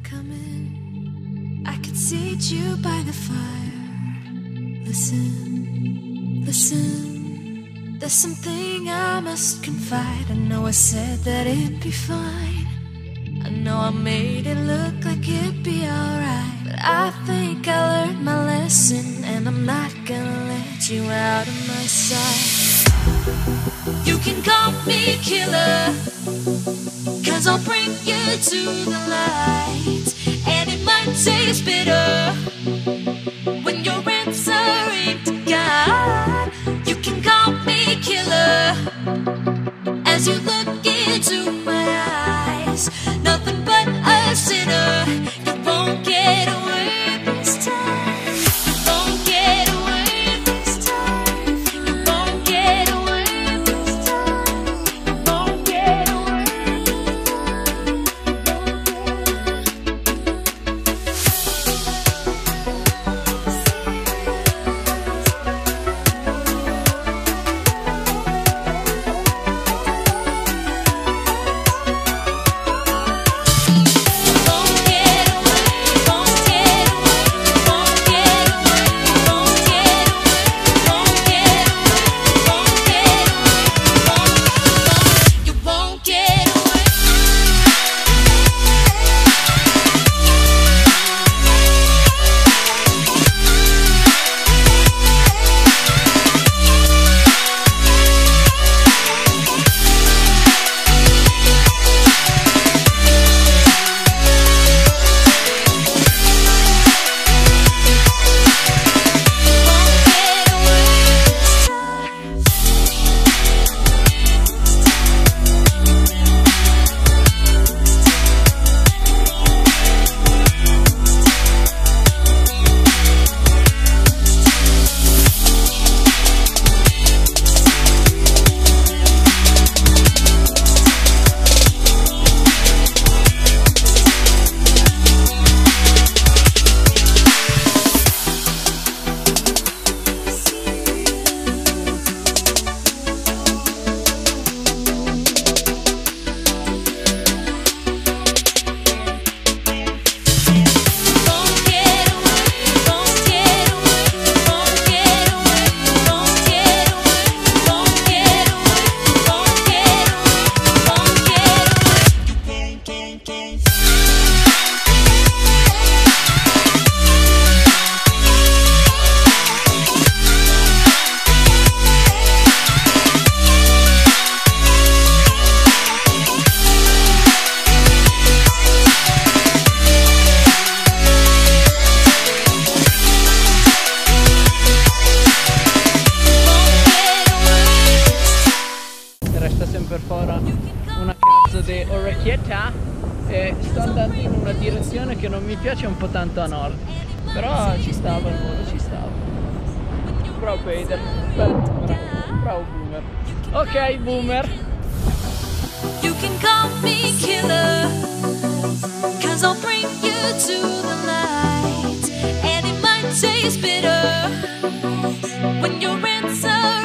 coming. I could seat you by the fire. Listen, listen. There's something I must confide. I know I said that it'd be fine. I know I made it look like it'd be alright, but I think I learned my lesson, and I'm not gonna let you out of my sight. You can call me killer, 'cause I'll bring you to the light. And it might taste bitter when you're answering to God. You can call me killer as you look into my eyes. Nothing but a sinner. You won't get away this time. You won't get away this time. You won't get away this time. You won't get away this time. Una cazzo di orecchietta e sto andando in una direzione che non mi piace un po' tanto a nord, però ci stava il volo, ci stava. Bravo PeidAir, bravo Boomer. Ok Boomer. You can call me killer, 'cause I'll bring you to the light. And it might taste bitter when you're answering